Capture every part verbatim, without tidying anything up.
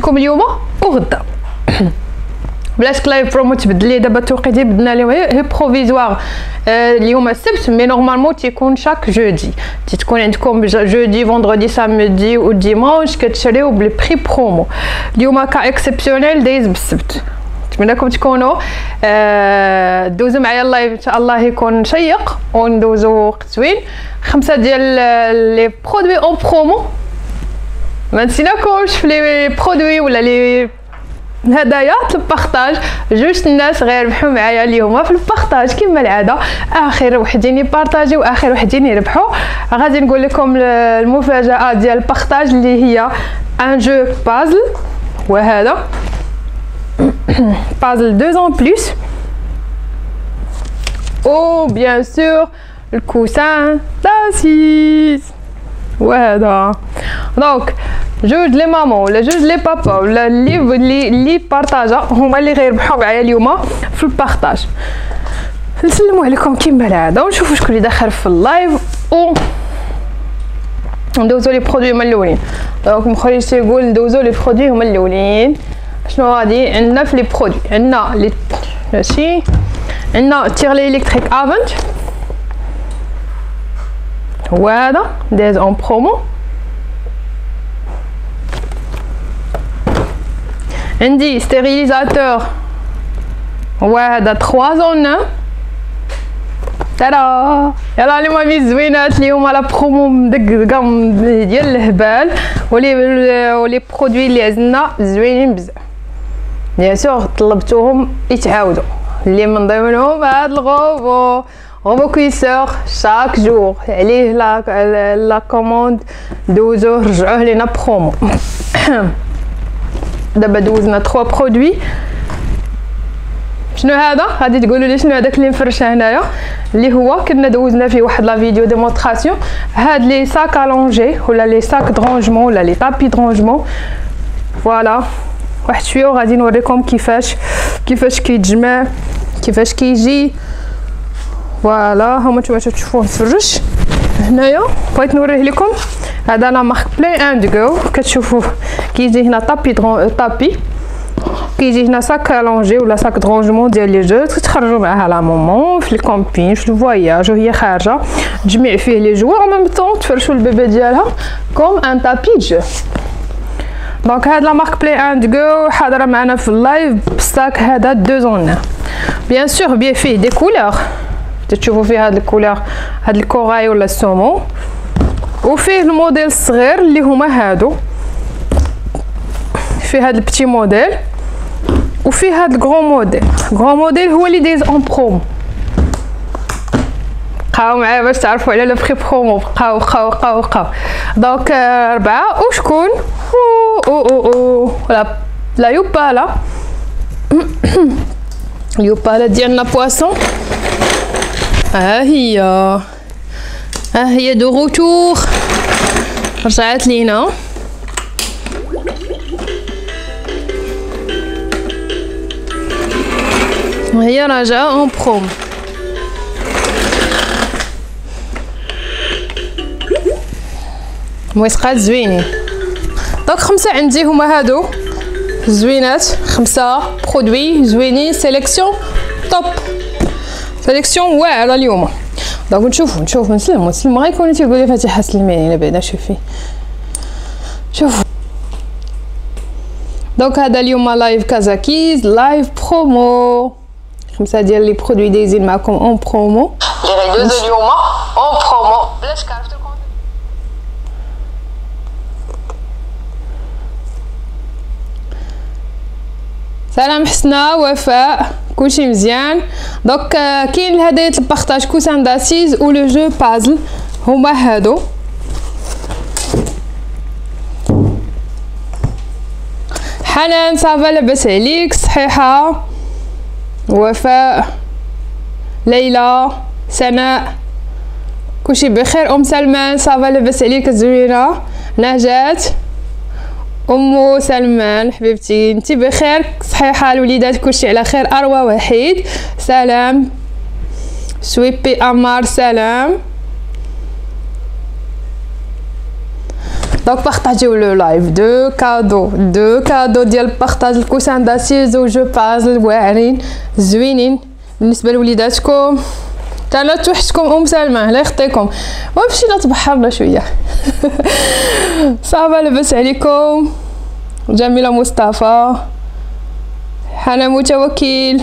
لكم اليوم وغدا. بلاش لايف برومو تبدل لي دابا التوقيت بدنا لهم هي بروفيزوار. آه اليوم السبت مي نورمالمون تيكون شاك جودي، تكون عندكم جودي فوندردي سامدي و ديمانش كتشريو بالبري برومو. اليوم كا اكسبسيونيل دايز بالسبت، نتمنىكم تكونوا آه دوزوا معايا اللايف ان شاء الله يكون شيق وندوزو وقت زوين. خمسه ديال لي برودوي اون برومو، ما نسيناكمش في لي برودوي ولا لي الهدايا البارطاج. جوج الناس غير ربحوا معايا اليوم في البارطاج كما العاده، اخر وحدين يبارطاجي واخر وحدين يربحوا. غادي نقول لكم المفاجاه ديال البارطاج اللي هي ان جو بازل، وهذا بازل deux en plus او bien sûr الكوسان داسيس. وهذا دونك جوج لي مامون ولا جوج لي بابا ولا اللي اللي اللي بارطاجا هما اللي غيربحوا معايا اليوم في البارطاج. نسلموا عليكم كيما العاده ونشوفوا شكون اللي دخل في اللايف و ندوزو لي برودوي هما الاولين. دونك مخرج تيقول ندوزو لي برودوي هما الاولين. شنو غادي عندنا في لي برودوي؟ عندنا لي ماشي عندنا تيرلي الكتريك افنت، هو هذا داز اون برومو. عندي ستيريليزاتور هو هذا ثلاثة زون واحد. ترى يلا لي مامي الزوينات اليوم على برومو مدقدقه ديال الهبال، ولي ولي برودوي اللي عزلنا زوينين بزاف. بيان سور طلبتوهم يتعاودوا، اللي من ضمنهم هذا الغوفو غوفو كويسور شاك جور عليه لا لا كوموند دوزوه رجعوه لينا برومو. دابا دوزنا ثلاثة برودوي. شنو هذا؟ غادي تقولوا لي شنو هذاك اللي مفرشه هنايا اللي هو كنا دوزنا فيه واحد لا فيديو ديمونستراسيون. هاد لي ساك الونجي ولا لي ساك درونجمون ولا لي طابي درونجمون. فوالا واحد شويه وغادي نوريكم كيفاش كيفاش كيتجمع كيفاش كيجي. فوالا هما نتوما تشوفوه مفرش هنايا. بغيت نوريه لكم هذا لا مارك بلاي اند جو. كتشوفوه كيجي هنا طابي درون طابي، كيجي هنا ساك الونجي ولا ساك درونجمون ديال لي جو تخرجوا معاها لا مومون في الكامبين في الفواياج وهي خارجه، تجمع فيه لي جوا او ميم طون تفرشوا البيبي ديالها كوم ان طابي جو. دونك هاد لا مارك بلاي اند جو حاضره معنا في اللايف بالساك هذا deux en un. بيان سور بيه فيه دي كولور، تشوفوا فيه هاد الكولور هاد الكوراي ولا السومو، وفيه الموديل الصغير اللي هما هادو، فيه هاد البتي موديل وفيه هاد الكرون موديل. الكرون موديل هو اللي دايز اون برومو. بقاو معايا باش تعرفوا على لو بري برومو. بقاو بقاو بقاو بقاو دونك أربعة. وشكون او او او لا لا يوبالا اليوبالا ديالنا بواسون. ها هي ها هي دو روتور، رجعت لينا. وهي راجعه اون بروم. مويسقات زوينين. دونك خمسه عندي هما هادو زوينات، خمسه برودوي زوينين سيليكسيون توب، سيليكسيون واعره اليوم. دونك نشوفوا نشوفوا نسلموا نسلموا غيكونوا تيقولوا فاتحه سلميني لا بعدا. شوفي شوفوا دونك هذا اليوم لايف كازاكيز لايف برومو. خمسه ديال لي برودوي دايزين معكم اون برومو اللي غيدوزو اليوم اون برومو بلاش كارت. سلام حسنة وفاء كلشي مزيان. دونك كاين الهدايا البارطاج كوسان داسيز و لو جو بازل هما هادو. حنان صافا لاباس عليك؟ صحيحه. وفاء ليلى سناء كلشي بخير. ام سلمان صافا لاباس عليك زوينه. نجاة امو سلمان حبيبتي انتي بخير؟ صحيحه الوليدات كلشي على خير. اروى وحيد سلام. سويبي امار سلام. دونك بارطاجيو لو لايف. دو كادو دو كادو ديال بارطاج الكوسان داسيز و جو بازل واعرين زوينين بالنسبه لوليداتكم. انا توحشتكم ام سلمى الله يخطيكم ومشينا تبحرنا شويه. صافا لاباس عليكم؟ جميله مصطفى، حنا متوكل،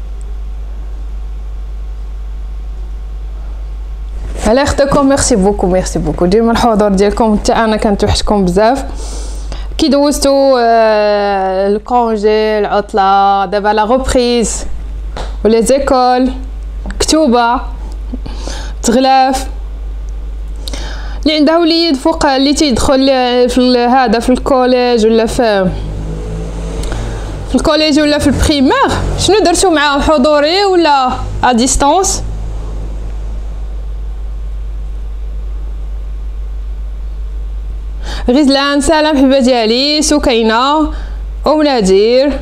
الله يخطيكم. ميرسي بوكو ميرسي بوكو ديما الحضور ديالكم، حتى انا كنتوحشكم بزاف. كي دوزتو آه الكونجي العطله، دابا لا ريبريز ولي زيكول كتوبه تغلاف. اللي عنده وليد فوق اللي تيدخل في هذا في الكوليج ولا في في الكوليج ولا في البريمير، شنو درتو معاهم؟ حضوري ولا ا ديستانس؟ غزلان سلام حبيبه ديالي، سكينه ام نادير.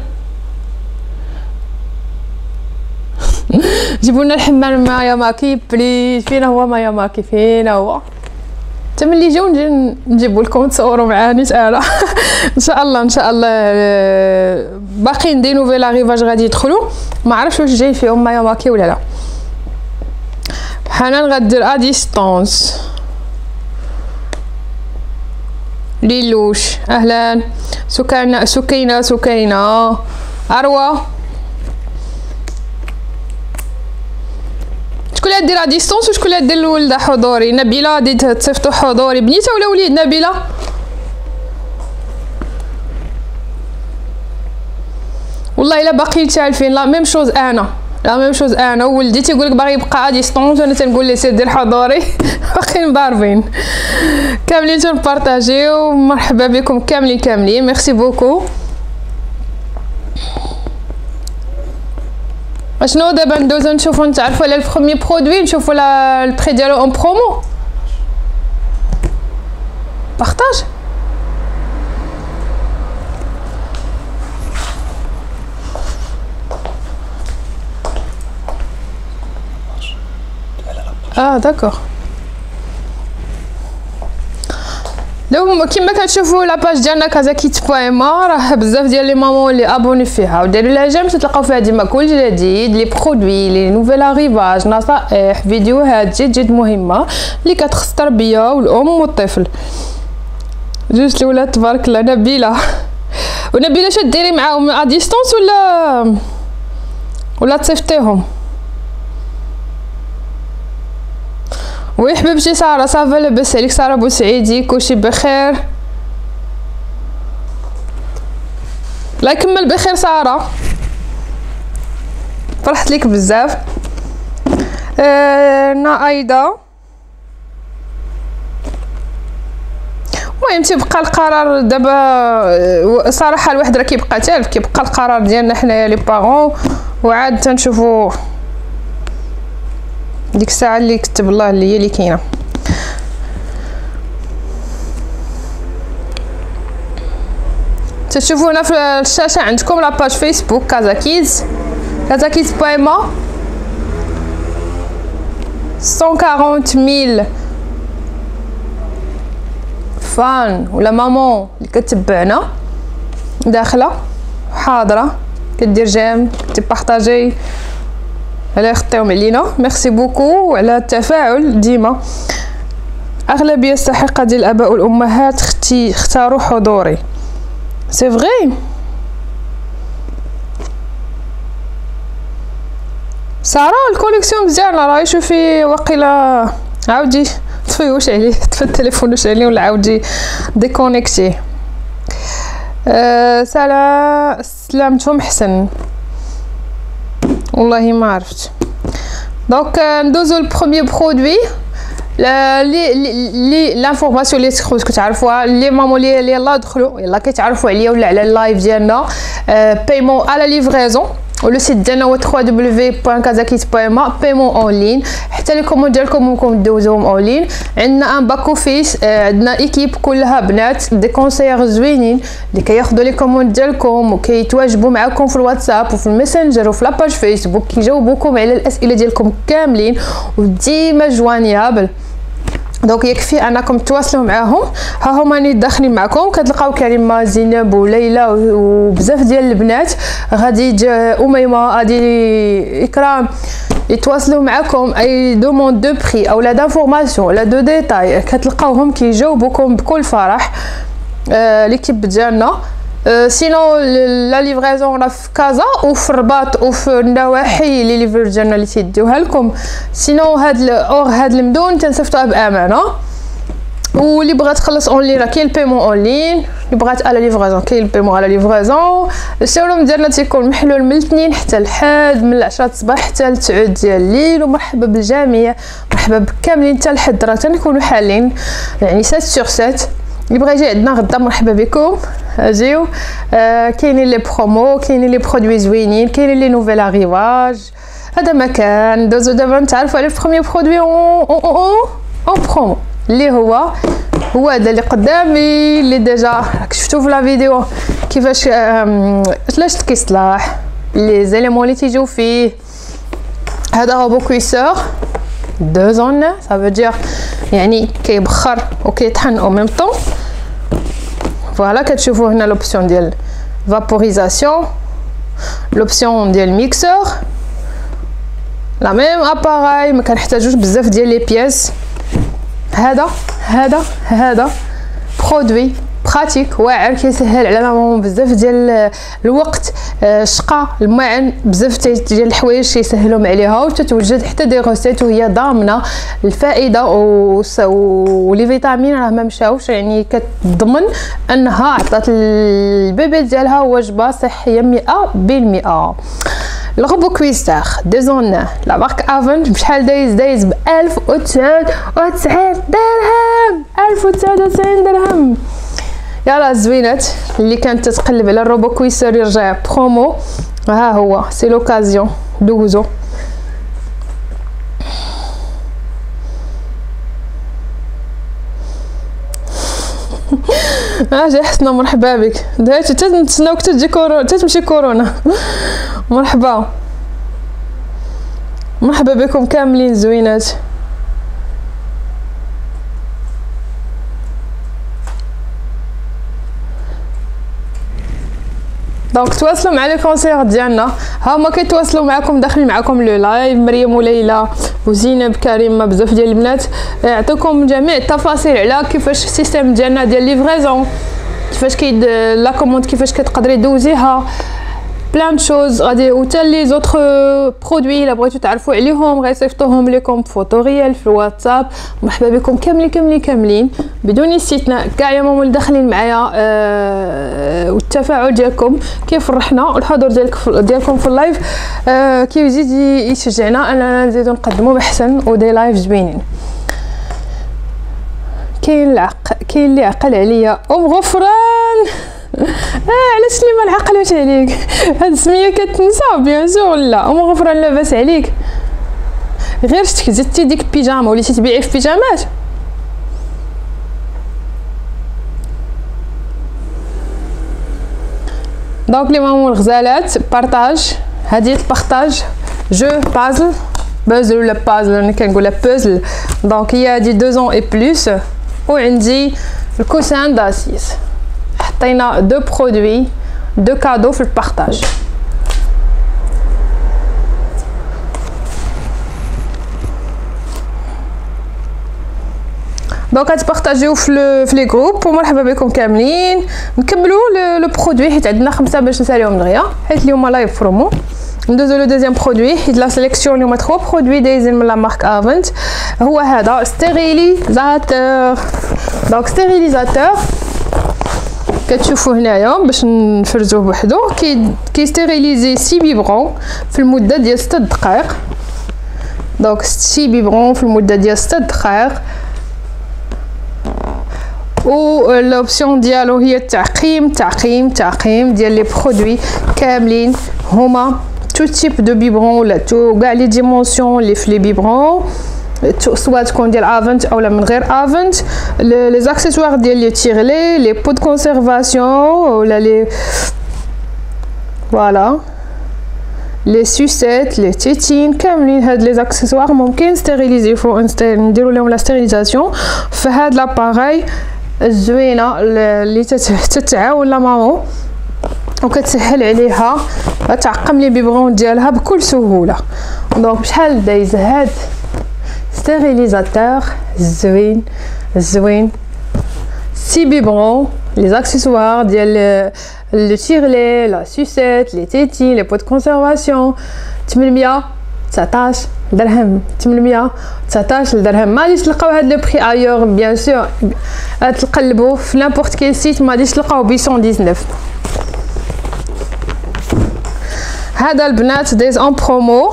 جيبوا لنا الحمام مايا ماكي بليز. فين هو مايا ماكي؟ فين هو؟ حتى ملي يجيو نجي نجيبو لكم تصوروا معاني انا. ان شاء الله ان شاء الله. باقيين دي نوفيل اريفاج غادي يدخلوا، ما عرفتش واش جاي فيهم مايا ماكي ولا لا. حنان غدير ا ديستانس. ليلوش اهلا. سكينه سكينه سكينه اروى. شكون اللي دير ديستونس وشكون اللي دير الولده حضوري؟ نبيله غادي تصيفطوا حضوري. بنيته ولا وليد نبيله؟ والله الا باقيين تالفين لا ميم شوز. انا لا ميم شوز انا وولدي تيقول لك باغي يبقى ا ديستونس وانا تنقول ليه سير دير حضوري. باقيين ضاربين كاملين تنبارطاجيو. مرحبا بكم كاملين كاملين ميرسي بوكو. اشنو دابا ندوزو نشوفو نتعرفو على البروميي برودوي، نشوفو لا البري ديالو اون برومو. بارطاج اه داكوغ. لو كيما كتشوفوا لاباج ديالنا كازاكيت بويما، راه بزاف ديال لي مامون اللي ابوني فيها وداروا لها جيم، تلقاو فيها ديما كل جديد، لي برودوي، لي نوفيل اريفاج، نصائح، فيديوهات جد جد مهمه اللي كتخص التربيه والام والطفل. جوج الولاد تبارك الله. نبيله ونبيله اش ديري معاهم ا ديستونس ولا ولا تصيفطيهم؟ وي حبيبتي ساره صافا لاباس عليك؟ ساره بوسعيدي كلشي بخير؟ الله يكمل بخير ساره، فرحت ليك بزاف. آه نا ايضا المهم تيبقى القرار دابا صراحه. الواحد راه كيبقى تالف، كيبقى القرار ديالنا حنايا لي بارون، وعاد تنشوفوا ديك الساعه اللي كتب الله اللي هي اللي كاينه. تشوفونا في الشاشه عندكم لاباج فيسبوك كازاكيز كازاكيز بويما. مية وأربعين ميل فان ولا مامون اللي كتبعنا داخله حاضره كدير جيم كتبارطاجي. الله يخطيهم علينا. ميرسي بوكو على التفاعل ديما. اغلبيه الساحقه ديال الاباء والامهات اختي اختاروا حضوري. سي فغي ساره الكونيكسيون مزيانه راه. شوفي واقيلا عاودي طفي واش عليه، طفي التليفون واش عليه ولا عاودي ديكونيكتي. أه سلام سلامتهم حسن والله ما عرفت. دونك ندوزو البروميي برودوي لي لي لانفورماسيون اللي خصكم تعرفوها. لي مامون اللي يلاه دخلوا يلاه كيتعرفوا عليا ولا على اللايف ديالنا. بايمون على ليفريزون ولو سيت ديالنا هو دبليو دبليو دبليو بوين كازاكيت بوين ما. بايمون اون لين، حتى لي كوموند ديالكم ممكن دوزوهم اون لين. عندنا ان باك اوفيس، عندنا ايكيب كلها بنات دي كونسيير زوينين اللي كياخذوا لي كوموند ديالكم وكيتواجبوا معكم في الواتساب وفي الميسنجر وفي لاباج فيسبوك، كيجاوبوكم على الاسئله ديالكم كاملين وديما جوانيابل. دونك يكفي انكم تواصلوا معاهم. ها هما راني داخلين معكم، كتلقاو كريمه زينب وليلى وبزاف ديال البنات، غادي اميمه، غادي اكرام يتواصلوا معكم اي دوموند دو بري او لا دانفورماسيون ولا دو ديتاي، كتلقاوهم كيجاوبوكم بكل فرح. آه ليكيب ديالنا أه سينو لا ليفريزون راه في كازا وفي الرباط وفي النواحي لي ليفر ديالنا اللي تيديوها لكم. سينو هاد الاور هاد المدون تنصيفطوها بامانه، واللي بغات تخلص اون لين راه كاين البيمون اون لين، اللي بغات على ليفريزون كاين البيمون على ليفريزون. الشوروم ديالنا تيكون محلول من الاثنين حتى الحد، من العشرة الصباح حتى التسعود ديال الليل. ومرحبا بالجميع، مرحبا بكاملين حتى الحد راه تنكونوا حالين يعني سبعة سور سبعة. اللي بغى يجي عندنا غدا مرحبا بكم، اجيو. آه كاينين لي برومو، كاينين لي برودوي زوينين، كاينين لي نوفيل اريفاج. هذا مكان دوزو دابا نتعرفوا على البروميير برودوي اون اون اون اون برومو اللي هو هو هذا اللي قدامي، اللي ديجا راك شفتو في لا فيديو كيفاش علاش كيصلاح لي زيليمون اللي تيجيو فيه. هذا روبو كويسور دو زون، ça veut dire يعني كيبخر وكيطحن او ميم طون. فوالا كتشوفوا هنا لوبسيون ديال فابوريزاسيون، لوبسيون ديال ميكسور، لا ميم اباراي، ما كنحتاجوش بزاف ديال لي بياس. هذا هذا هذا برودوي براتيك واعر، كيسهل على مامون بزاف ديال الوقت. شقه المعن بزاف ديال الحوايج كيسهلهم عليها، وتتوجد حتى دي روسيت وهي ضامنه الفائده ولي فيتامين راه ما مشاوش، يعني كتضمن انها عطات البيبي ديالها وجبه صحيه مئة بالمئة. الغوبو كويستار دي زون لا مارك افنت بشحال دايز دايز ب ألف وتسعة وتسعين درهم، ألف وتسعة وتسعين درهم. يلا الزوينات اللي كانت تتقلب على الروبو كويسور يرجع برومو، ها هو سي لوكازيون دوزو. اجي حسنا مرحبا بك، دايت تنتسناوك تجي كورونا تتمشي كورونا. مرحبا مرحبا بكم كاملين زوينات. دونك تواصلوا مع لي كونسير ديالنا، ها هما كيتواصلوا معكم داخلين معكم لو لايف. مريم وليلى وزينب كريمه بزاف ديال البنات يعطيكم جميع التفاصيل على كيفاش السيستم ديالنا ديال ليفريزون، كيفاش كيد لا كوموند، كيفاش كتقدري دوزيها بلان شوز. غادي وتا لي زوطخ برودوي الا بغيتو تعرفوا عليهم غيصيفطوهم لكم بفوتو ريال في الواتساب. مرحبا بكم كاملين كاملين كاملين بدون استثناء، كاع يا ماما اللي داخلين معايا. أه والتفاعل ديالكم كيفرحنا، والحضور ديالك ديالكم في اللايف أه كيزيد يشجعنا اننا نزيدو نقدموا احسن ودي لايف زوينين. كاين العق كاين اللي عقل عليا ام غفران. اه علاش اللي ما العقلوش عليك؟ هاد السميه كتنسى بيان سور. لا ام غفران لاباس عليك، غير شتك زدتي ديك البيجاما وليتي تبيعي في بيجامات. دونك لي مامون الغزالات بارطاج، هديه البارطاج جو بازل بازل ولا بازل انا كنقولها بازل. دونك هي هادي دو زون اي بلوس، وعندي الكوسان داسيس. حطينا دو برودوي دو كادو في البارطاج. دونك غتبارطاجيو في في لي جروب. ومرحبا بكم كاملين. نكملوا لو برودوي حيت عندنا خمسه باش نساليهم دغيا، حيت اليوم لايف برومو. ندوزو لو دوزيام برودوي حيت لا سيليكسيون اليوم ثلاثة برودوي دايزين من لا مارك افنت. هو هذا ستيريليزاتور. دونك ستيريليزاتور كتشوفوا هنايا باش نفرزوه بوحدو، كي كيستيريليزي سي بيبرون في المده ديال ستة دقائق. دونك سي بيبرون في المده ديال ستة دقائق. و لوبسيون ديالو هي التعقيم تعقيم تعقيم ديال لي برودوي كاملين. هما تو تيب دو بيبرون ولا تو كاع لي ديمونسيون لي في لي بيبرون، سواء تكون ديال افنت اولا من غير افنت. لي زاكسيسوار ديال لي تيغلي، لي بو دو كونسيرفاسيون ولا لي فوالا لي سوسيت لي تيتين كاملين هاد لي اكسسوار ممكن ستيريليزي فو نديرو لهم لا ستيريليزاسيون في هاد لاباراي الزوينه اللي تتعاون لا مامون وكتسهل عليها تعقم لي بيبغون ديالها بكل سهوله. دونك بشحال دايز هاد ستيريليزاتور زوين زوين سي بيبغون لي اكسسوار ديال لو تيرلي لا سوسيت لي تيتي لي بوت كونسيرفاسيون ثمنمية وتسعطاش درهم ثمنمية وتسعطاش درهم. ما غاديش تلقاو هاد لو بري ايور بيان سور تقلبوا في نابورت كيل سيت ما غاديش تلقاو ب مية وتسعطاش. هذا البنات دايز اون برومو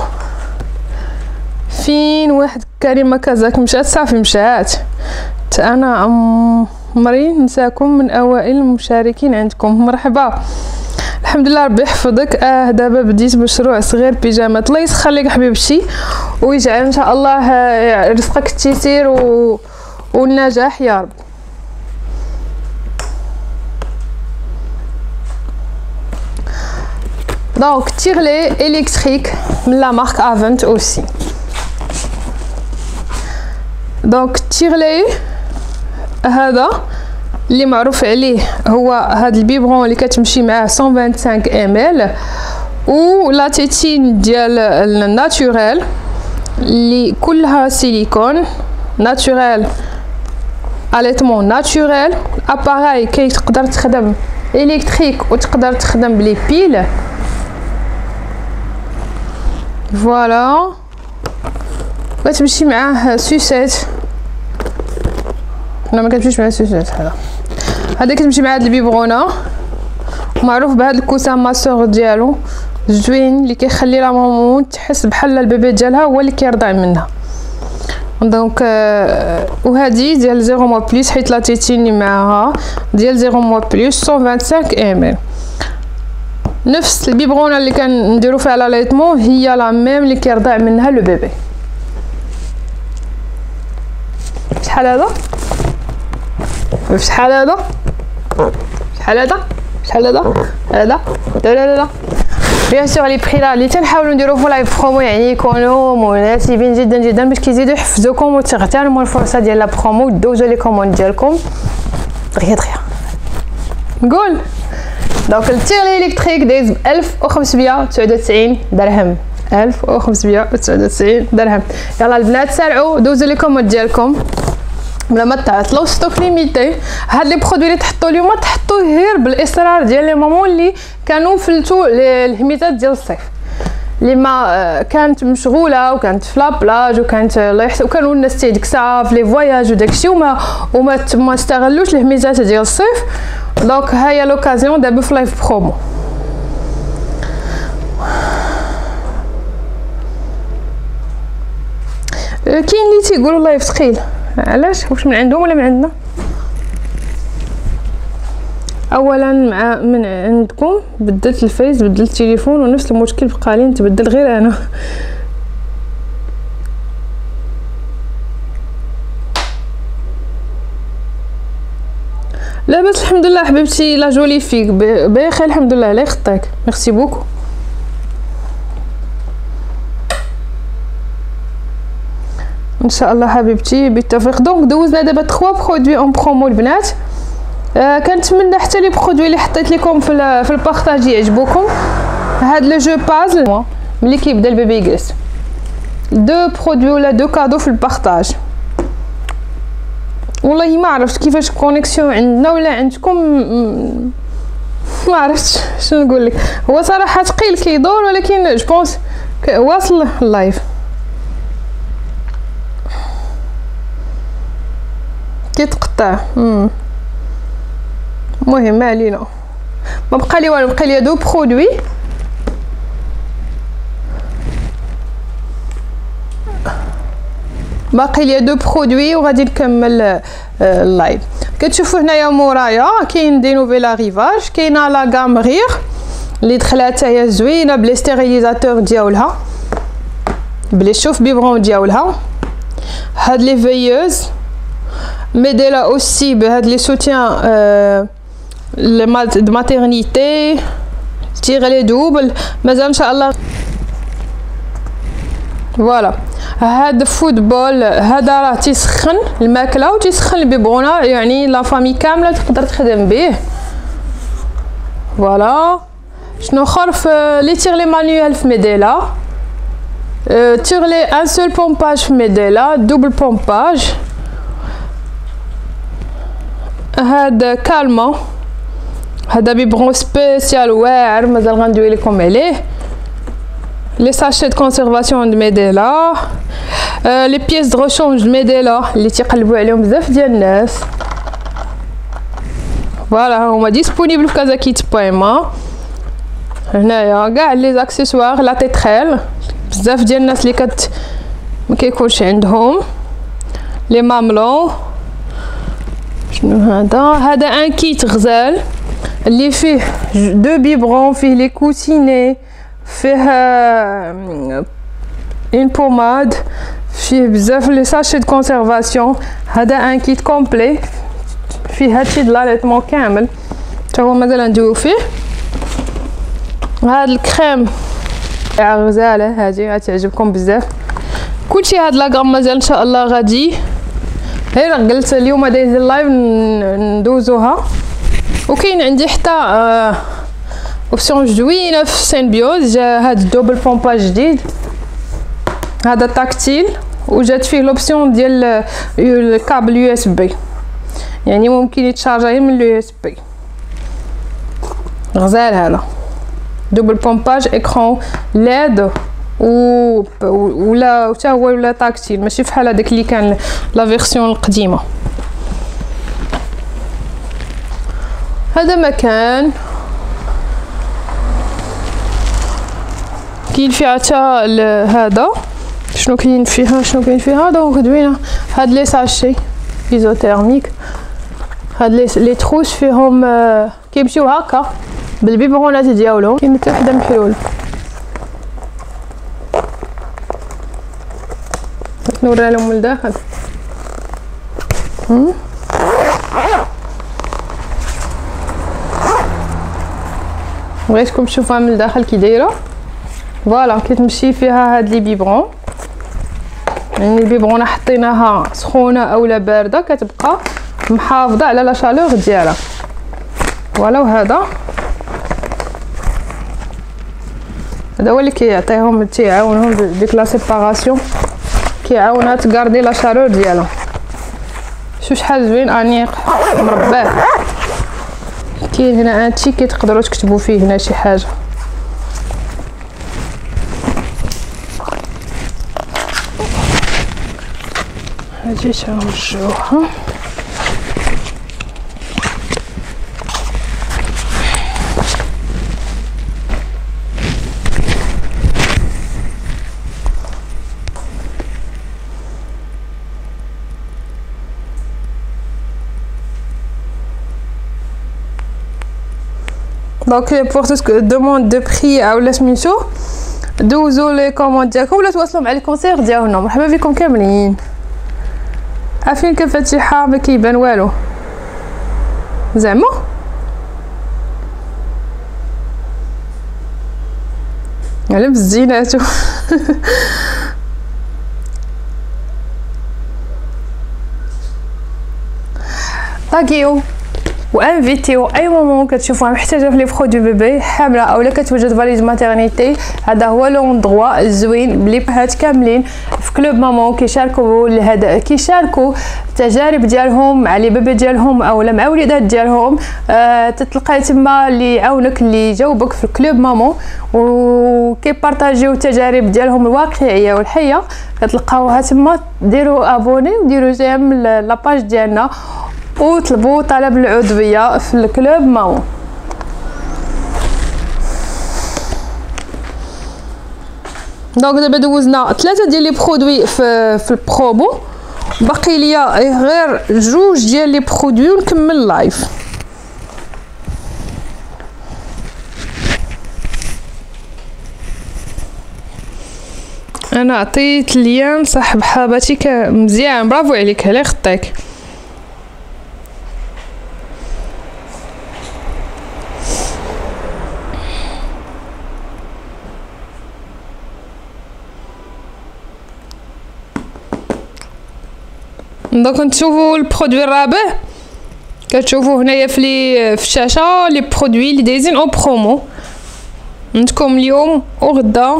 فين واحد كريمه كازاك مشات صافي مشات. انا عمري نساكم من اوائل المشاركين عندكم مرحبا. الحمد لله ربي يحفظك. اه دابا بديت مشروع صغير بيجامات الله يسخليك حبيبتي ويجعل ان شاء الله رزقك التيسير و... والنجاح يا رب. دونك تيرلي الكتريك من لا مارك افنت اوسي. دونك تيرلي هذا اللي معروف عليه هو هاد البيبرون اللي كتمشي معاه مية وخمسة وعشرين ام ال و لا تيتين ديال الناتوريل اللي كلها سيليكون ناتوريل اليتمون ناتوريل. اباراي كي تقدر تخدم الكتريك وتقدر تخدم بلي بيل فوالا. كتمشي معاه سوسيت لا ما كتمشيش مع سوسيت. هذا هذا كتمشي مع هاد البيبرونه معروف بهاد الكوسان ماسور ديالو زوين اللي كيخلي لا مامون تحس بحال البيبي ديالها هو اللي كيرضع منها. دونك وهذه ديال زيرو موا بلس حيت لا تيتيني معاها ديال زيرو موا بلس مية وخمسة وعشرين ام ال. نفس البيبرونه اللي كنديرو فيها لاليتمون هي لا ميم اللي كيرضع منها لو بيبي. شحال هذا شحال هذا شحال هذا شحال هذا هذا لا لا لا بيان سور لي بري لا اللي تنحاولوا نديرو في لايف برومو يعني يكونوا مناسبين جدا جدا باش كيزيدوا يحفزوكم وتغتنموا الفرصه ديال لا برومو ودوزوا لي كوموند ديالكم دغيا دغيا نقول. دونك التيرلي الكتريك دايز ألف وخمسمية وتسعة وتسعين درهم ألف وخمسمية وتسعة وتسعين درهم. يلا البنات سارعوا دوزوا لي كوموند ديالكم بلا ما تعطلوا ستوك ليميتي. هاد لي برودوي اللي تحطوا اليوم تحطوه غير بالاصرار ديال لي مامون اللي كانوا فلتوا الهميزات ديال الصيف اللي ما كانت مشغوله وكانت في لابلاج وكانت الله يحسن وكانوا الناس تيدكسا في لي فواياج وداكشي وما وما ما استغلوش الهميزات ديال الصيف. دونك هاهي لوكازيون دابا في لايف برومو. كاين اللي تيقولوا لايف ثقيل علاش واش من عندهم ولا من عندنا؟ اولا مع من عندكم بدلت الفيس بدلت التليفون ونفس المشكل بقى لي نتبدل غير انا. لاباس الحمد لله حبيبتي لا جولي فيك بخير الحمد لله الله يخطيك ميرسي بوكو. ان شاء الله حبيبتي بالتوفيق. دونك دوزنا دابا ثلاثة برودوي اون برومو البنات. آه كنتمنى حتى لي برودوي اللي حطيت لكم في في البارطاج يعجبوكم. هاد لو جو بازل ملي كيبدا البيبي يجلس دو برودوي ولا دو كادو في البارطاج. والله ما عرفت كيفاش كونيكسيون عندنا ولا عندكم ما عرفتش شنو نقول لك. هو صراحه ثقيل كيدور ولكن جو بونس واصل اللايف كيتقطع. امم المهم ما علينا ما بقى لي والو بقى لي دو برودوي. باقي لي دو برودوي وغادي نكمل اللايف. كتشوفوا هنايا مورايا كاين دي نوفيل اريفاج كاينه لا غام غير اللي دخلات هي زوينه بلي ستيريليزاتور ديالها بلي شوف بيبرون ديالها. هاد لي فيوز ميديلا اوسي بهاد لي سوتيان آه لي ماتيرنيتي تيغ لي دوبل مازال ان شاء الله فوالا. هاد فوتبول هذا راه تيسخن الماكله وتيسخن البيبغونه، يعني لا فامي كامله تقدر تخدم به. فوالا. شنو اخر في لي تيغلي مانيوال في ميديلا، أه تيغلي ان سول بومباج في ميديلا، دوبل بومباج. هذا كالما، هذا بيبغون سبيسيال واعر مازال غندوي لكم عليه. لي ساشي دو كونسيرفاسيون دو ميديلا، أه لي بييس دو ريشونج دو ميديلا اللي تيقلبوا عليهم بزاف ديال الناس. فوالا هما ديسپونيبل في كازا كيت بايما. هنايا كاع لي زاكسيسوار لا تيتريل، بزاف ديال الناس اللي كت ما كيكونش عندهم لي ماملون. شنو هذا؟ هذا ان كيت غزال اللي فيه دو بيبرون، فيه لي كوسيني، فيه اون بوماد، فيه بزاف لي ساشي دو كونسيرفاسيون. هذا ان كيت كومبلي فيه هادشي د لاليتمون كامل، حتى هو مازال ندويو فيه. هاد الكريم تاع غزاله هادي غتعجبكم بزاف. كلشي هاد لاكام مازال ان شاء الله غادي، غير قلت اليوم دايز اللايف ندوزوها. وكاين عندي حتى آه اوبسيون زوينه في سينبيوز، جا هاد الدوبل بومباج جديد، هذا تاكتيل وجات فيه لوبسيون ديال الكابل يو اس بي، يعني ممكن يتشارجا من اليو اس بي. غزال هذا دوبل بومباج، اكرون ليد و ولا حتى هو ولا تاكتيل، ماشي بحال هذاك اللي كان لا فيرسيون القديمه. هذا مكان كاين فيه حتى هذا. شنو كاين فيها؟ شنو كاين فيها؟ دونك دوينه هاد لي ساشي ايزوتيرميك، هاد لي لي تروس فيهم آه كيمشيو هكا بالبيبرونات ديالهم. كاين حتى وحده محلول. نوريها لهم من الداخل. بغيتكم تشوفوها من الداخل كي دايره. فوالا كتمشي فيها هاد لي بيبرون، يعني البيبرونه حطيناها سخونه اولا بارده كتبقى محافظه على لا شالور ديالها. فوالا. وهذا هذا هو اللي كيعطيهم تيعاونهم ديك لا سيباراسيون، كيعاونها تغاردي لا شالور ديالها. شوف شحال زوين انيق مربع. كاين هنا هادشي كتقدروا تكتبوا فيه هنا شي حاجه. هادي تنرجعوها. دونك بور تو دوموند دو بري اولا سميتو دوزو لي كوموند ديالكم ولا تواصلوا مع الكونسير ديالنا. مرحبا بكم كاملين. عارفين كفاتحه ما كيبان والو زعما. على بزيناتو. طاكيو وانفيتيو اي مومون كتشوفوها محتاجه في لي برودوي بيبي حامله اولا كتوجد فاليز ماتيرنيتي. هذا هو لوندغوا الزوين بلي بحات كاملين في كلوب مامون كيشاركوا لهذا كيشاركوا التجارب ديالهم مع لي بيبي ديالهم اولا مع وليدات ديالهم. آه تتلقاي تما اللي يعاونك اللي يجاوبك في كلوب مامون وكيبارطاجيو التجارب ديالهم الواقعيه والحيه. كتلقاوها تما. ديروا ابوني وديروا جيم لاباج ديالنا وطلبوا طلب العضويه في الكلوب مامون. دونك دابا دوزنا ثلاثه ديال لي برودوي في في البرومو، باقي ليا غير جوج ديال لي برودوي ونكمل اللايف. انا عطيت ليان صاحب حابتي مزيان، برافو عليك، على خطيك. دونك نشوفوا البرودوي الرابع كتشوفوا هنايا في لي في الشاشه لي برودوي اللي دايزين او برومو عندكم اليوم وغدا.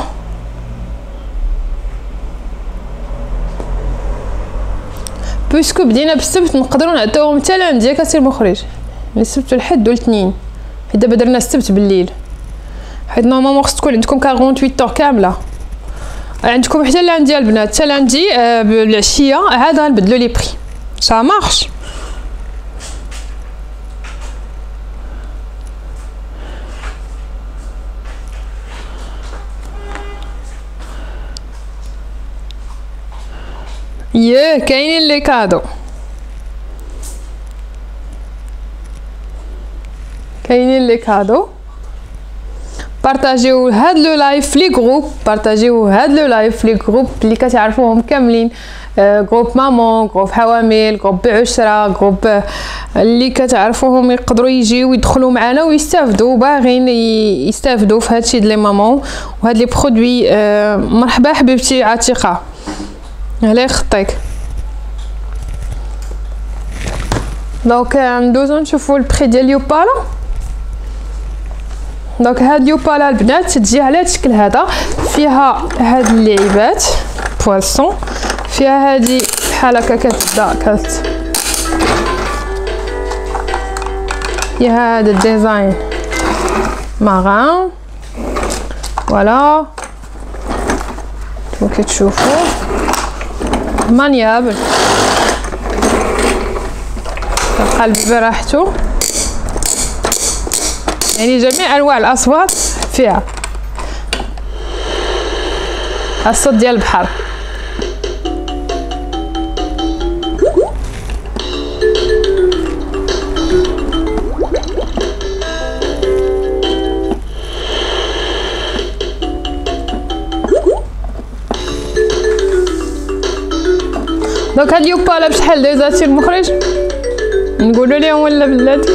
بويسكو بدينا بالسبت نقدروا نعطيوهم حتى لعندي كاسير مخرج السبت والحد والاثنين، حيت دابا درنا السبت بالليل، حيت نورمالمون خص تكون عندكم ثمانية وأربعين طور كامله. عندكم حتى لعندي البنات حتى لعندي آه بالعشيه عاد غنبدلوا لي بري سا مارش. ياه كاينين لي كادو، كاينين لي كادو. بارطاجيو هاد لو لايف في لي جروب، بارطاجيو هاد لو لايف في لي جروب اللي كتعرفوهم كاملين، جروب مامون، جروب حوامل، جروب بعشره، جروب اللي كتعرفوهم يقدروا يجيو يدخلوا معنا ويستافدوا، باغيين يستافدوا في هادشي ديال لي مامون وهاد لي برودوي. مرحبا حبيبتي عتيقه، على يخطيك. دونك ندوزو نشوفو البري ديال يوبالا. دونك هاد يوبالا البنات تجي على هاد الشكل هذا، فيها هاد اللعيبات بواسون، فيها هادي بحال هكا كتبدا كت فيها هاد الديزاين ماران فوالا كما كتشوفوا مانيابل، القلب براحته، يعني جميع انواع الاصوات فيها. الصوت ديال البحر، دونك هاد يوبالا بشحال دايزاتي المخرج نقولوا لهم ولا بلاتي؟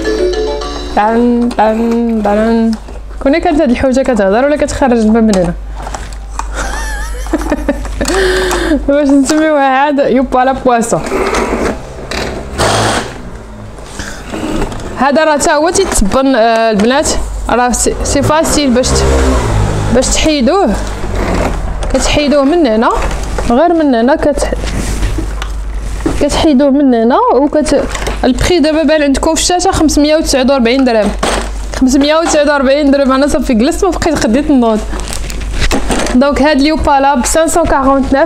طن طن طن كوني كانت هاد الحوجه كتهضر ولا كتخرج الباب من هنا؟ باش نسميوها عاد يوبالا بواسون. هذا راه تا هو تيتبن البنات، راه سي فاسيل باش باش تحيدوه، كتحيدوه من هنا غير من هنا كت كتحيدوه من هنا وكت البري دابا بان عندكم في الشاشه خمسمية وتسعة وأربعين درهم، خمسمية وتسعة وأربعين درهم. انا صافي جلست ما بقيت خديت النوض. دونك هاد اليوبالا ب خمسمية وأربعة وتسعين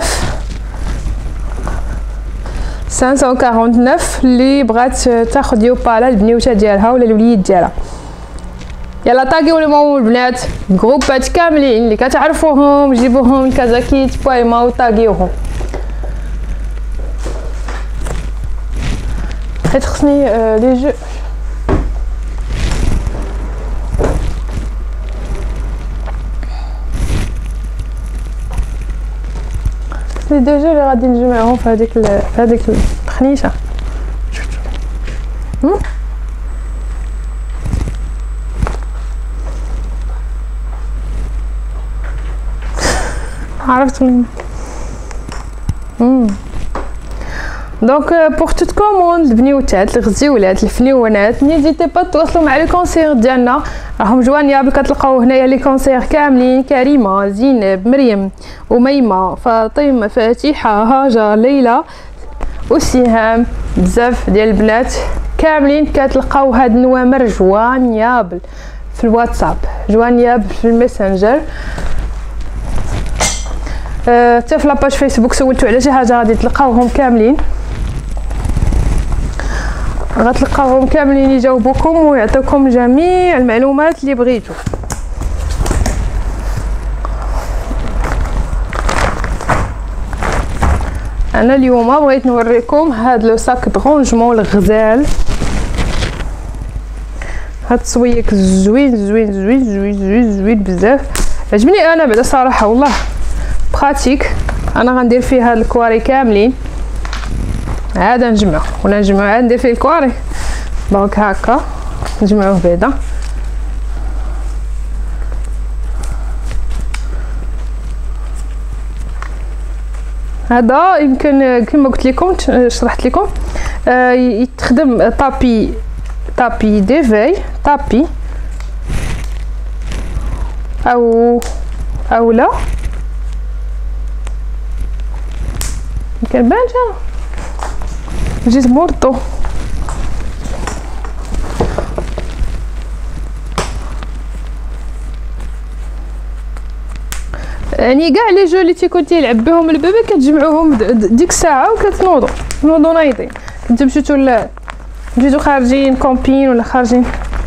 خمسمية وأربعة وتسعين اللي بغات تاخذ يوبالا البنيوته ديالها ولا الوليد ديالها. يلا طاقيو لهم البنات جروبات كاملين اللي كتعرفوهم جيبوهم لكازاكيت بايما وطاقيوهم. حيت خصني لي جو لي دو جو اللي غادي نجمعهم في هذيك في هذيك الخنيشه. عرفت منين. دونك بوغ توت كوموند البنيوتات الغزيولات الفنيونات نيزيتي با تواصلوا مع لي كونسير ديالنا، راهم جوانيابل. كتلقاو هنايا لي كونسير كاملين، كريمه، زينب، مريم، اميمه، فاطمه، فاتحه، هاجر، ليلى وسهام، بزاف ديال البنات كاملين. كتلقاو هاد النوامر جوانيابل في الواتساب، جوانيابل في الميسنجر، حتى في لاباج فيسبوك سولتو على شي حاجه غادي تلقاوهم كاملين، غتلقاوهم كاملين يجاوبوكم ويعطيوكم جميع المعلومات اللي بغيتو. انا اليوم بغيت نوريكم هاد لو ساك درونجمون الغزال، هاد التصويك زوين زوين زوين زوين زوين زوين بزاف، عجبني انا بعدا صراحه والله براتيك. انا غندير فيه هاد الكواري كاملين، عاد نجمعو ولا نجمعو عاد ندير فيه الكواري. دونك هكا نجمعوه بعدا، هذا يمكن كما قلت لكم شرحت لكم آه يتخدم طابي طابي ديفي طابي او او لا يمكن بان جا جيت مورطو يعني كاع لي جو اللي تيكون تيلعب بهم البيبي كتجمعوهم ديك الساعه وكتنوضوا نوضوا نايضين كنتو مشيتو ل مشيتو خارجين كومبين ولا خارجين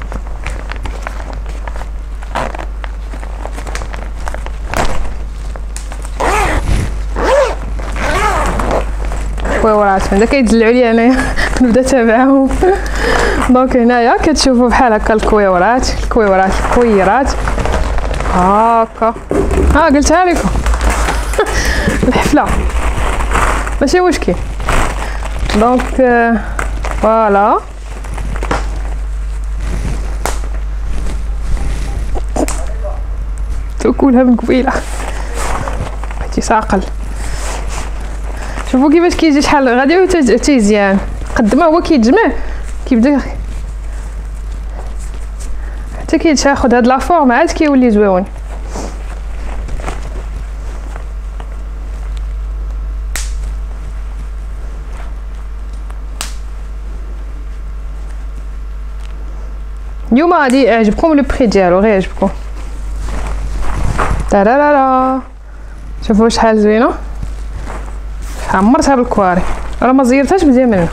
كويورات هذا كيدلعوا لي انايا كنبدا تابعهم. دونك هنايا كتشوفوا بحال هكا الكويورات الكويورات الكويرات هاكا ها قلتها لكم الحفله ماشي مشكل. دونك فوالا تاكلها من قبيله حيتي ساقل. شوفوا كيفاش كيجي شحال غادي وتيزيان قد ما هو كيتجمع كيبدا حتى كيتاخد هاد لا فورم عاد كيولي زويون. اليوم غادي يعجبكم لو بري ديالو غير يعجبكم. تارارارا شوفوا شحال زوينه عمرتها بالكواري راه ما زيرتهاش مزيان منها.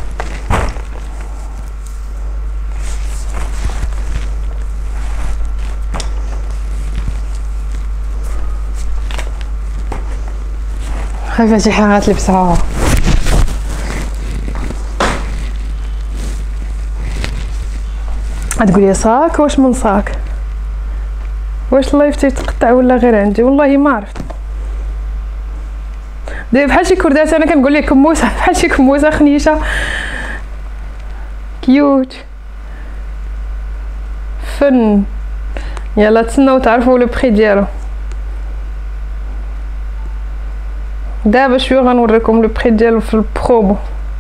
خايفه شي حاجه تلبسها تقولي صاك واش من صاك واش اللايف تيتقطع ولا غير عندي والله ما عرفت. داير بحال شي كردات انا كنقول لكم موسى بحال شي كموسه خنيشه كيوت فن. يلا تسناو تعرفوا لو بري ديالو. دابا شويه غنوريكم لو بري ديالو في البرومو.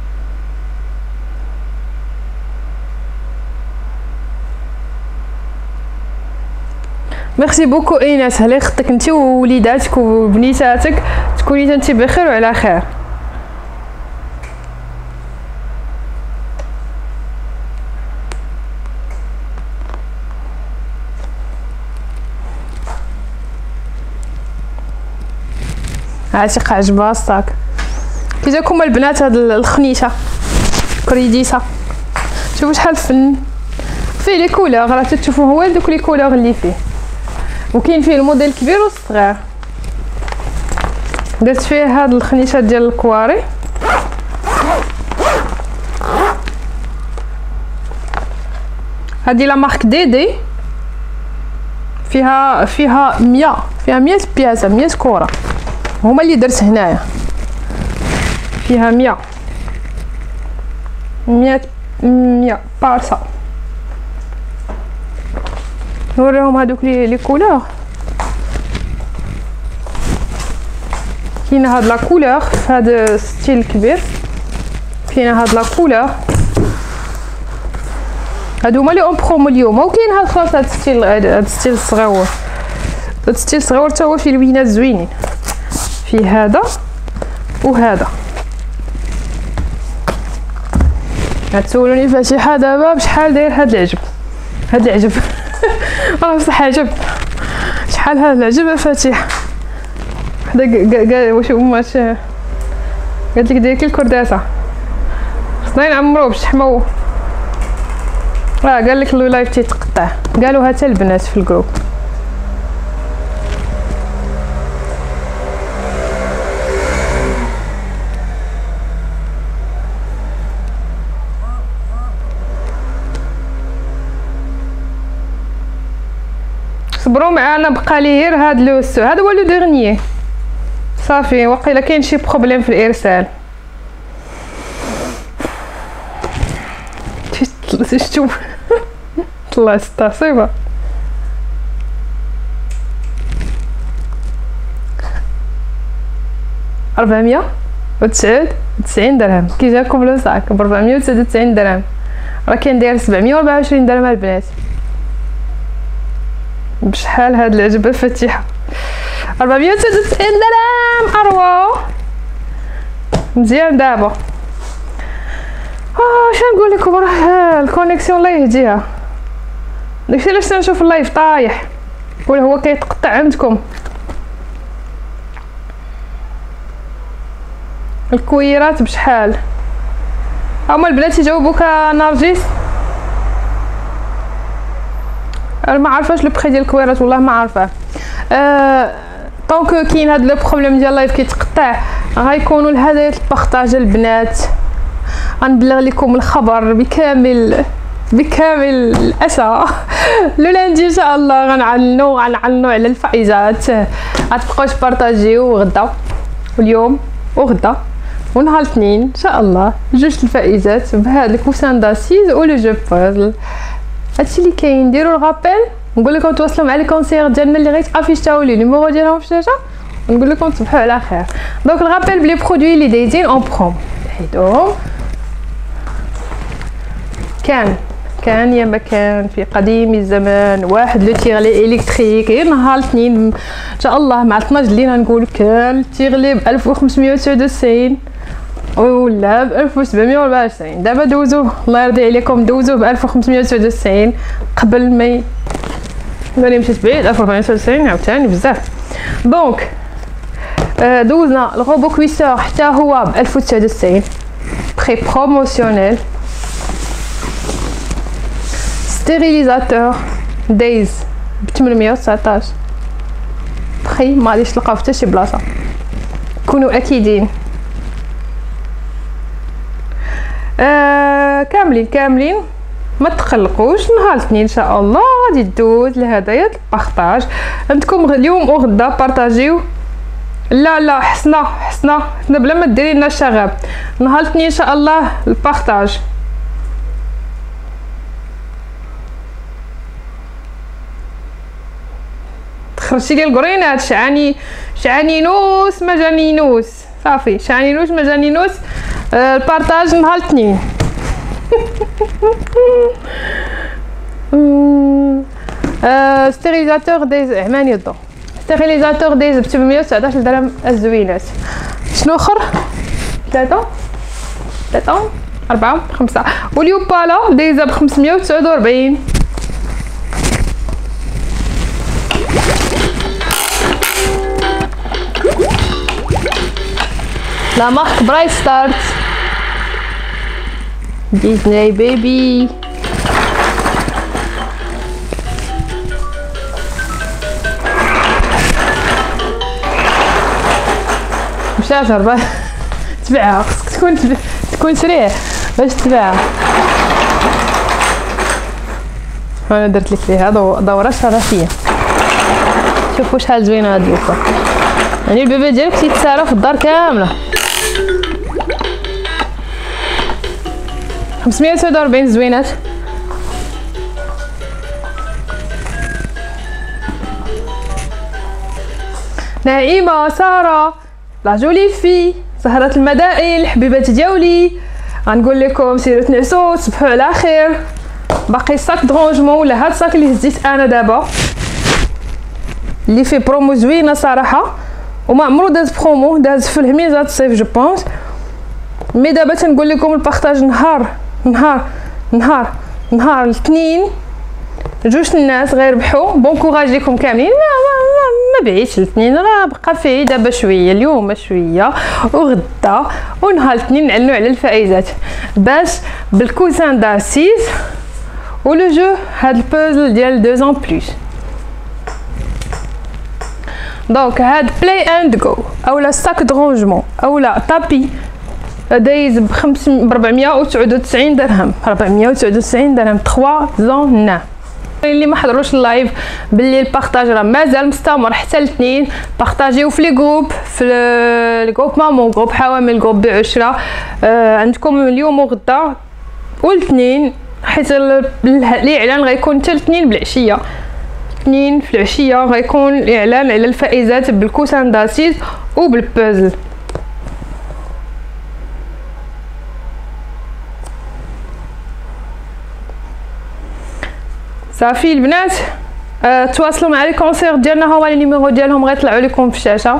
ميرسي بوكو ايناس الله يخطيك انت ووليداتك وبنيتاتك تكوني انت بخير وعلى خير. عاشق عجبها الصاك كي جاكم البنات هاد الخنيشه كريديسه. شوفوا شحال فن فيه لي كولور راه تشوفوا هو دوك لي كولور اللي فيه وكاين فيه الموديل الكبير والصغير. درت فيه هاد الخنيشه ديال الكواري هادي لا مارك دي دي فيها فيها مية فيها مية بياسه مية كره هما اللي درت هنايا فيها مية مية مية بارصه. نوريهم هادوك لي لي كولور. كاينه هاد لا كولور في هاد ستيل الكبير كاينه هاد لا كولور هادو هما لي اون برومو اليوم. وكاين هاد خلاص هاد ستيل هاد ستيل الصغيور هاد ستيل الصغيور حتى هو فيه لوينات زوينين فيه هذا وهذا. غتسولوني فاتحه دابا بشحال داير هاد العجب هاد العجب راه بصح عجب شحال هاد العجب فاتح حدا واش واش قالت لك داير كي الكرداسه خصنا نعمروه بالشحمه. راه قال لك لو لايف تيتقطع قالوها حتى البنات في الجروب. صبروا معانا بقى لي غير هاد لو سو هذا هو لو ديرنيي صافي. واقيلا كاين شي بروبليم في الارسال. شتو طلع ستة صيبه أربعمية وتسعود وتسعين درهم. كي جاكم لو صاك ب أربعمية وتسعود وتسعين درهم، راه كاين داير سبعمية وأربعة وعشرين درهم البنات. بشحال هاد العجبه الفاتحه؟ أربعمية وتسعود وتسعين درهم. اروى مزيان. دابا اه شنو نقول لكم، راه الكونيكسيون الله يهديها. داكشي علاش نشوف اللايف طايح ولا هو كيتقطع عندكم. الكويرات بشحال؟ هما البنات يجاوبوك نرجس. انا ما عارفاش لو بري ديال الكويرات، والله ما عارفاه. أه... طونك كاين هاد لو بروبليم ديال اللايف كيتقطع، غيكونوا الهدايا البارطاج البنات. غنبلغ لكم الخبر بكامل بكامل الاسى. لو لاندي ان شاء الله غنعلنو غنعلنو على الفائزات. غتبقاو تبارطاجيو غدا واليوم وغدا ونهار الاثنين ان شاء الله جوج الفائزات بهاد الكوسان داسيز و لو جو بازل. هادشي اللي كاين. ديروا الغابيل، نقول لكم تواصلوا مع لي كونسيير ديالنا اللي غيتافيشاو لي نيميرو ديالهم في الشاشه، ونقول لكم تصبحوا على خير. دونك الغابيل بلي برودوي اللي دايزين اون بروم حيدوهم. كان كان يا ما كان في قديم الزمان واحد لو تيغلي الكتريك غير نهار الاثنين ان شاء الله مع اثناش الليل نقول كان تيغلي ب ألف وخمسمية وتسعود وتسعين ولا ب ألف وسبعمية وأربعة وتسعين. دابا دوزوه الله يرضي عليكم، دوزوه ب ألف وخمسمية وتسعود وتسعين قبل ما ملي مشيت بعيد. ألف وأربعمية وتسعود وتسعين عاوتاني بزاف. دونك دوزنا الروبو كويسور حتى هو ب ألف وتسعود وتسعين بري بروموسيونيل. ستيريليزاتور دايز ب ثمنمية وتسعطاش بخي ما غاديش تلقاو حتى شي بلاصه، كونوا اكيدين. آه كاملين كاملين ما تقلقوش. نهار الاثنين ان شاء الله غادي دوز الهدايا البارطاج عندكم اليوم وغدا. بارطاجيو لا لا حسنا حسنا حسنا بلا ما ديري لنا الشغب. نهار الاثنين ان شاء الله البارطاج. خرجتي لي القرينات شعاني شعانينوس ما جانينوس صافي شعانينوس ما جانينوس. آه البارطاج نهار الاثنين. آه ستيريليزاتور دايز عمان يضو. ستيريليزاتور دايز ب ثمنمية وتسعطاش درهم الزوينات. شنو اخر؟ ثلاثة ثلاثة أربعة خمسة. واليوبالا دايزه ب خمسمية وتسعود وأربعين. لا مارك برايت ستارت ديزني بيبي. مشات ربع تبعها، خصك تكون تكون سريع باش تبعها. انا درت لك ليها دوره شرفيه. شوفوا شحال زوينه هاد الوفه، يعني البيبي ديالك تيتسارى في الدار كامله. خمسمية وتسعود وأربعين زوينات. نعيمه ساره لا جولي في زهره المدائن الحبيبات ديالي. غنقول لكم سيروا تنعسوا تصبحوا على خير. باقي ساك درونجمون ولا هاد الساك اللي هزيت انا دابا اللي فيه برومو زوينه صراحه، وما عمرو داز برومو، داز في الهميزه الصيف جو بونس. مي دابا تنقول لكم البارطاج نهار نهار نهار نهار الاثنين جوج الناس غيربحوا. بون كوراج لكم كاملين. ما, ما, ما بعيدش الاثنين، راه بقى فيه دابا شويه، اليوم شويه وغدا ونهار الاثنين نعلنوا على الفائزات باش بالكوسان داسيز ولو جو هاد البوزل ديال دو زون بلوس. دونك هاد بلاي اند جو اولا ساك درونجمون اولا طابي دايز بخمس بربعمية وتسعود وتسعين درهم. ربعمية وتسعود وتسعين درهم تخوا زون نا. اللي ما حضروش اللايف باللي البارطاج راه مازال مستمر حتى الاثنين. بارطاجيو في لي جروب، في الجروب مامون، جروب حوامل، جروب بعشرة. آه عندكم اليوم وغدا والاثنين، حيت الاعلان غيكون حتى الاثنين بالعشيه. اثنين في العشيه غيكون الاعلان على الفائزات بالكوسان داسيز وبالبازل. صافي البنات، أه تواصلوا مع لي كونسير ديالنا، هما لي نيميرو ديالهم غيطلعوا لكم في الشاشه.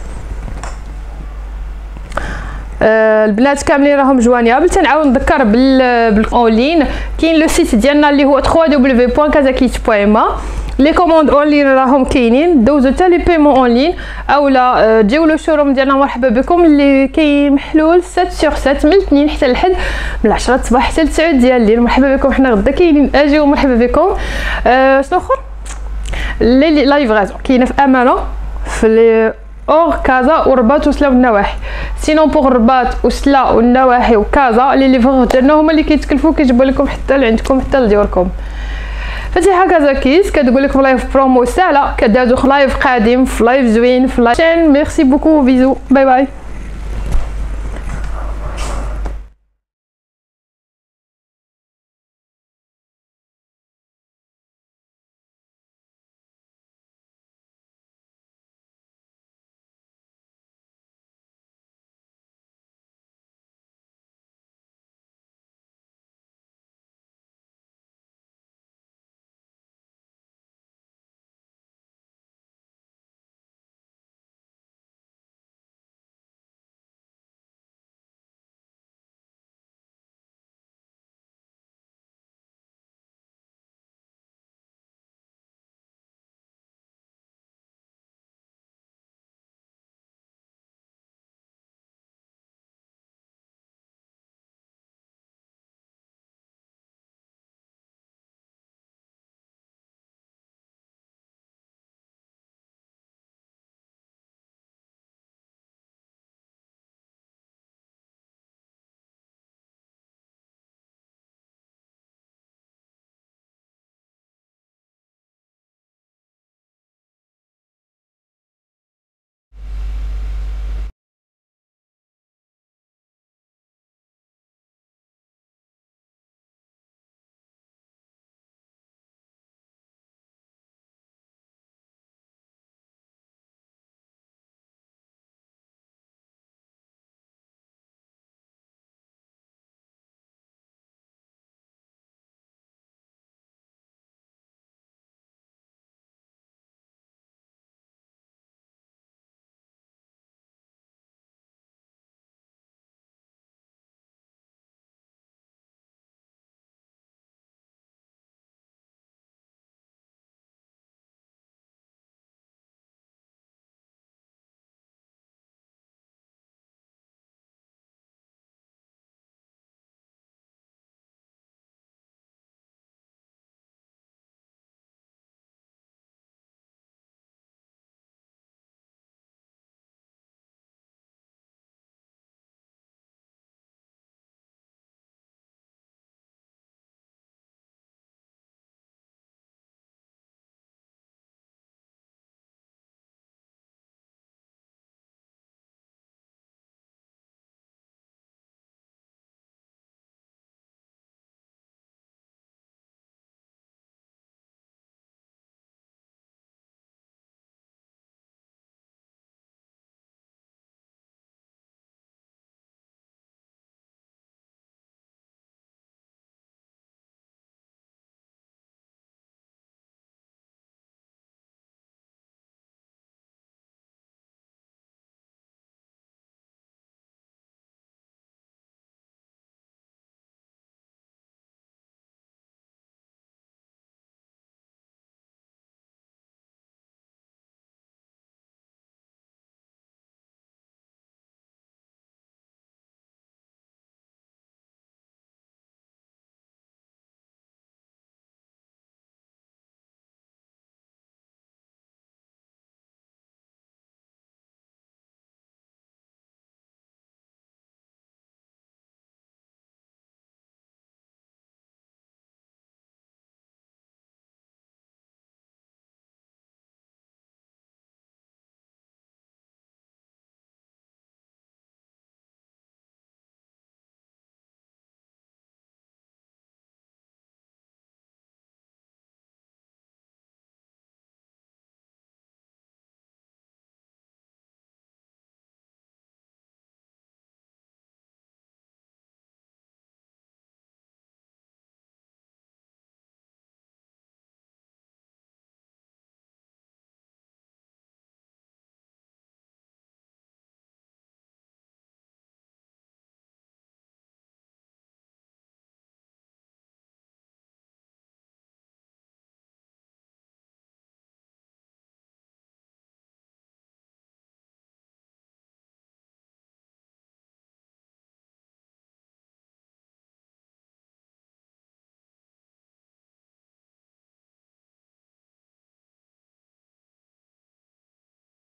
أه البنات كاملين راهم جوانيابل. تنعاود نذكر بال بالاونلاين كاين لو سيت ديالنا اللي هو دبليو دبليو دبليو بوين كازاكيت بوين ما. لي كوموند اونلاين راهم كاينين، دوزو حتى لي بيمون اونلاين اولا تجيو لو شوروم ديالنا. مرحبا بكم اللي كاين محلول سبعة سور سبعة من الاثنين حتى للحد، من عشرة الصباح حتى لتسعة ديال الليل. مرحبا بكم، حنا غدا كاينين، اجيو مرحبا بكم. أه شنو اخر؟ لي لايفغازون كاينه في امانه في لي اور كازا ورباط وسلا والنواحي. سينون بوغ الرباط وسلا والنواحي وكازا لي ليفغور ديالنا هما اللي كيتكلفوا كيجيبوا لكم حتى لعندكم حتى لديوركم. فتيحه كازاكيس كتقول لكم لايف برومو ساهله، كدازو في لايف قادم، في لايف زوين، في لايف شين. ميرسي بوكو، بيزو، باي باي.